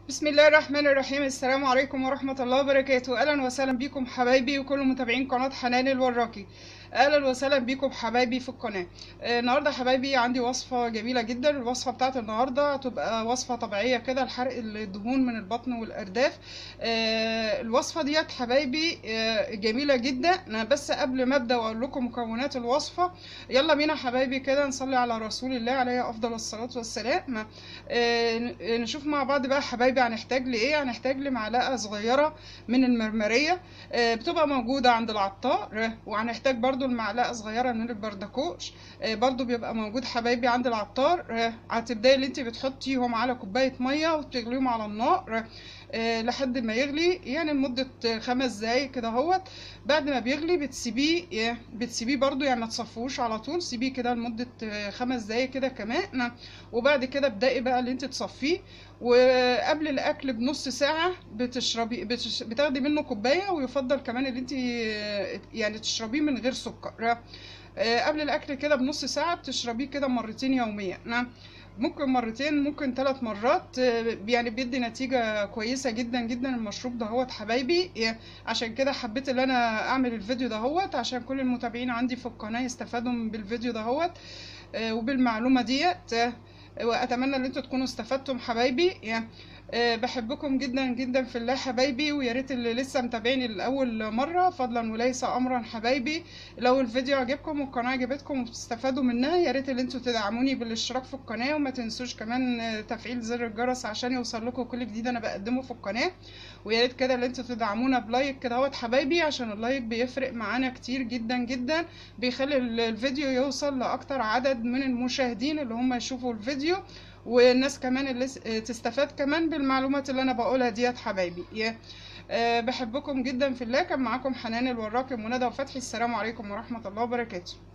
بسم الله الرحمن الرحيم. السلام عليكم ورحمة الله وبركاته. أهلا وسهلا بكم حبايبي وكل متابعين قناة حنان الوراقي. أهلا وسهلا بكم حبايبي في القناة. النهاردة حبايبي عندي وصفة جميلة جدا. الوصفة بتاعت النهاردة تبقى وصفة طبيعية كده لحرق الدهون من البطن والأرداف. الوصفة ديت حبايبي جميلة جدا. بس قبل ما أبدأ وأقول لكم مكونات الوصفة، يلا بينا حبايبي كده نصلي على رسول الله عليه أفضل الصلاة والسلام. نشوف مع بعض بقى حبايبي هنحتاج لايه. هنحتاج لمعلقه صغيره من المرمريه، بتبقى موجوده عند العطار. وهنحتاج برضو المعلقه صغيره من البردكوش، برضو بيبقى موجود حبايبي عند العطار. هتبداي اللي انت بتحطيهم على كوبايه ميه وتغليهم على النار لحد ما يغلي، يعني لمدة 5 دقايق كده اهوت. بعد ما بيغلي بتسيبيه برضو، يعني ما تصفوش على طول، سيبيه كده لمدة 5 دقايق كده كمان. وبعد كده ابدأي بقى اللي انت تصفيه. وقبل الاكل بنص ساعة بتاخدي منه كوباية، ويفضل كمان اللي انت يعني تشربيه من غير سكر. قبل الاكل كده بنص ساعة بتشربيه كده مرتين يوميا. ممكن مرتين، ممكن 3 مرات، يعني بيدي نتيجة كويسة جدا جدا المشروب دهوت حبايبي. عشان كده حبيت ان انا اعمل الفيديو دهوت عشان كل المتابعين عندي في القناة يستفادوا بالفيديو دهوت وبالمعلومة ديت. واتمنى ان انتوا تكونوا استفدتم حبايبي. بحبكم جدا جدا في الله حبايبي. ويا ريت اللي لسه متابعيني لاول مره فضلا وليس امرا حبايبي، لو الفيديو عجبكم والقناه عجبتكم وبتستفادوا منها، يا ريت اللي انتوا تدعموني بالاشتراك في القناه. وما تنسوش كمان تفعيل زر الجرس عشان يوصل لكم كل جديد انا بقدمه في القناه. ويا ريت كده اللي انتوا تدعمونا بلايك كده اهوت حبايبي، عشان اللايك بيفرق معانا كتير جدا جدا، بيخلي الفيديو يوصل لاكتر عدد من المشاهدين اللي هم يشوفوا الفيديو، والناس كمان اللي تستفاد كمان بالمعلومات اللي انا بقولها ديت حبايبي. بحبكم جدا في الله. كان معاكم حنان الوراقي وندى وفتحي. السلام عليكم ورحمة الله وبركاته.